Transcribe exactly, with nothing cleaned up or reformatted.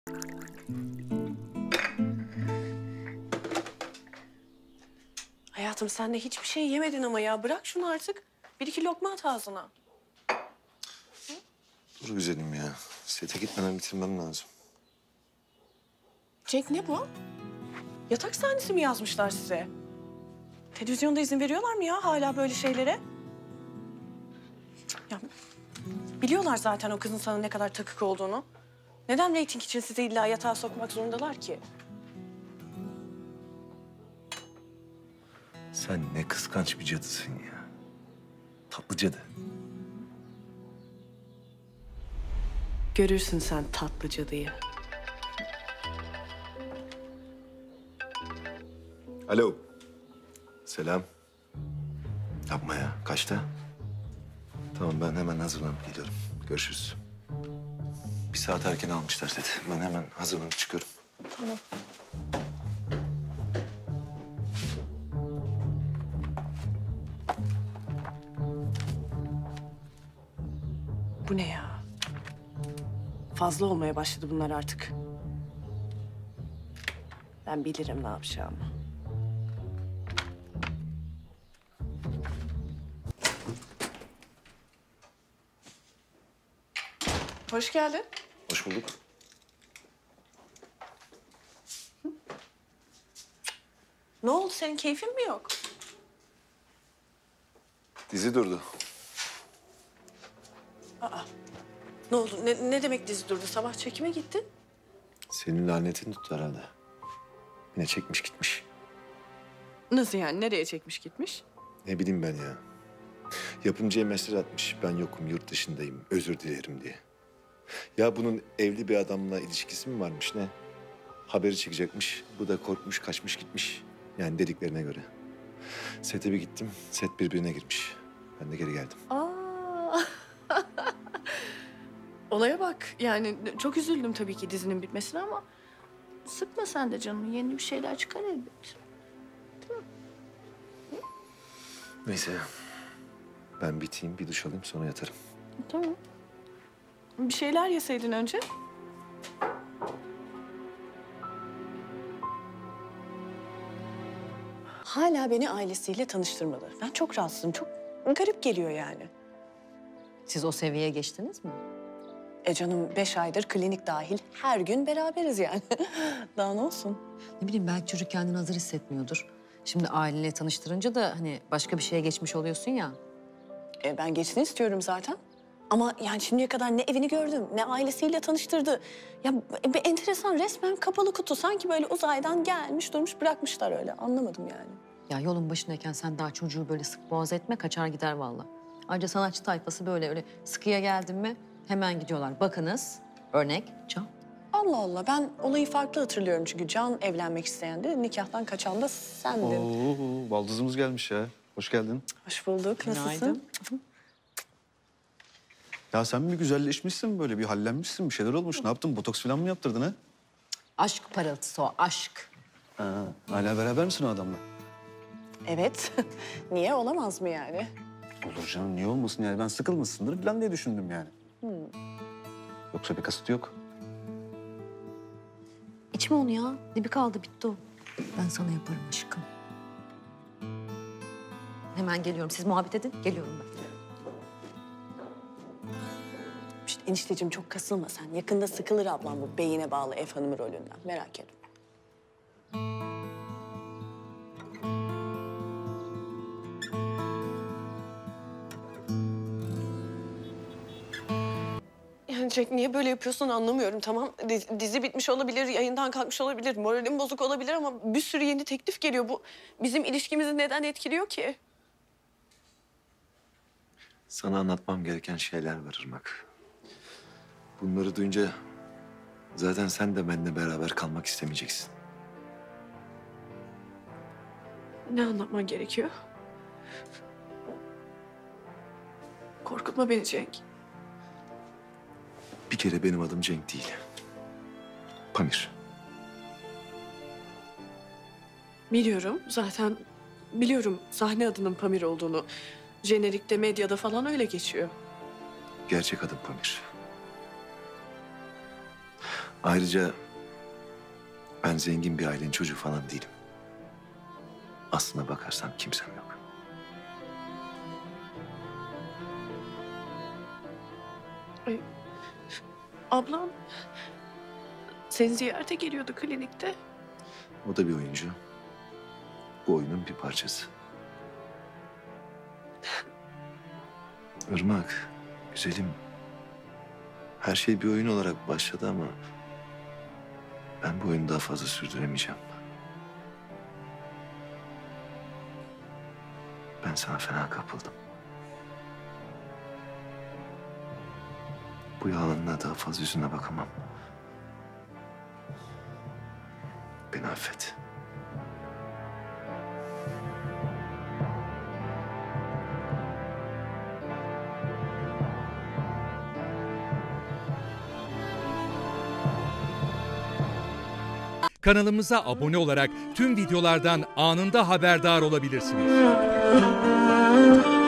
Hayatım sen de hiçbir şey yemedin ama ya. Bırak şunu artık. Bir iki lokma at ağzına. Dur güzelim ya. Sete gitmeden bitirmem lazım. Cenk ne bu? Yatak sahnesi mi yazmışlar size? Televizyonda izin veriyorlar mı ya hala böyle şeylere? Ya biliyorlar zaten o kızın sana ne kadar takık olduğunu. Neden reyting için sizi illa yatağa sokmak zorundalar ki? Sen ne kıskanç bir cadısın ya. Tatlı cadı. Görürsün sen tatlı cadıyı. Alo. Selam. Yapma ya. Kaçta? Tamam ben hemen hazırlanıp geliyorum. Görüşürüz. Bir saat erken almışlar seti. Ben hemen hazırlanıp çıkıyorum. Tamam. Bu ne ya? Fazla olmaya başladı bunlar artık. Ben bilirim ne yapacağımı. Hoş geldin. Hoş bulduk. Ne oldu? Senin keyfin mi yok? Dizi durdu. Ne oldu? Ne, ne demek dizi durdu? Sabah çekime gittin. Senin lanetin tuttu herhalde. Yine çekmiş gitmiş. Nasıl yani? Nereye çekmiş gitmiş? Ne bileyim ben ya. Yapımcıya mesaj atmış. Ben yokum, yurt dışındayım. Özür dilerim diye. Ya bunun evli bir adamla ilişkisi mi varmış ne? Haberi çıkacakmış. Bu da korkmuş, kaçmış gitmiş. Yani dediklerine göre. Sete bir gittim. Set birbirine girmiş. Ben de geri geldim. Aa. Olaya bak. Yani çok üzüldüm tabii ki dizinin bitmesine ama... sıkma sen de canını. Yeni bir şeyler çıkar elbet. Neyse. Ben biteyim, bir duş alayım sonra yatarım. Tamam. Bir şeyler yeseydin önce. Hala beni ailesiyle tanıştırmadı. Ben çok rahatsızım. Çok garip geliyor yani. Siz o seviyeye geçtiniz mi? E canım beş aydır klinik dahil her gün beraberiz yani. Daha ne olsun? Ne bileyim belki çocuk kendini hazır hissetmiyordur. Şimdi aileyle tanıştırınca da hani başka bir şeye geçmiş oluyorsun ya. E ben geçsin istiyorum zaten. Ama yani şimdiye kadar ne evini gördüm, ne ailesiyle tanıştırdı. Ya bir enteresan resmen kapalı kutu. Sanki böyle uzaydan gelmiş, durmuş, bırakmışlar öyle. Anlamadım yani. Ya yolun başındayken sen daha çocuğu böyle sık boğaz etme, kaçar gider vallahi. Ayrıca sanatçı tayfası böyle öyle sıkıya geldin mi hemen gidiyorlar. Bakınız, örnek Can. Allah Allah, ben olayı farklı hatırlıyorum çünkü Can evlenmek isteyendi, nikahtan kaçan da sendin. Oo, baldızımız gelmiş ya. Hoş geldin. Hoş bulduk, nasılsın? Günaydın. Ya sen bir güzelleşmişsin böyle, bir hallenmişsin, bir şeyler olmuş. Ne yaptın? Botoks falan mı yaptırdın ha? Aşk parıltısı o, aşk. Ha, hala beraber misin o adamla? Evet, niye olamaz mı yani? Olur canım, niye olmasın yani? Ben sıkılmışsındır falan diye düşündüm yani. Yoksa bir kasıt yok. İçme onu ya, dibi kaldı, bitti o. Ben sana yaparım aşkım. Hemen geliyorum, siz muhabbet edin, geliyorum ben. İşte enişteciğim çok kasılma sen. Yakında sıkılır ablam bu beyine bağlı ev hanımı rolünden. Merak etme. Yani Cenk niye böyle yapıyorsun anlamıyorum tamam. Dizi, dizi bitmiş olabilir, yayından kalkmış olabilir, moralim bozuk olabilir ama bir sürü yeni teklif geliyor. Bu bizim ilişkimizi neden etkiliyor ki? Sana anlatmam gereken şeyler var Irmak. Bunları duyunca zaten sen de benimle beraber kalmak istemeyeceksin. Ne anlatman gerekiyor? Korkutma beni Cenk. Bir kere benim adım Cenk değil. Pamir. Biliyorum zaten biliyorum sahne adının Pamir olduğunu. Jenerikte, medyada falan öyle geçiyor. Gerçek adım Pamir. Ayrıca ben zengin bir ailenin çocuğu falan değilim. Aslına bakarsan kimsem yok. Ablam seni ziyarete geliyordu klinikte. O da bir oyuncu. Bu oyunun bir parçası. Irmak, güzelim. Her şey bir oyun olarak başladı ama ben bu oyunu daha fazla sürdüremeyeceğim. Ben sana fena kapıldım. Bu yalanına daha fazla yüzüne bakamam. Beni affet. Kanalımıza abone olarak tüm videolardan anında haberdar olabilirsiniz.